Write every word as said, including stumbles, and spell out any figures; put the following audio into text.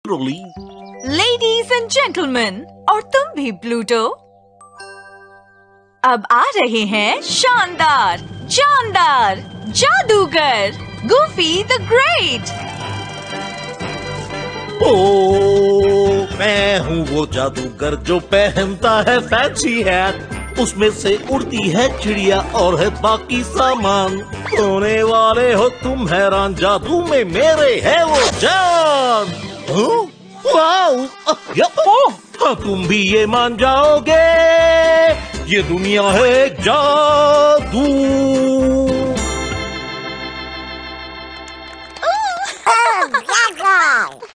naturally. Ladies and gentlemen, और तुम भी प्लूटो, अब आ रहे हैं शानदार, जानदार, जादूगर, गूफी द ग्रेट। ओ, मैं हूँ वो जादूगर जो पहनता है फैंसी हैट, उसमें से उड़ती है चिड़िया और है बाकी सामान। होने वाले हो तुम हैरान, जादू में मेरे है वो जान। हाँ? वाओ! हाँ, तुम भी ये मान जाओगे, ये दुनिया है जादू। Ooh, oh,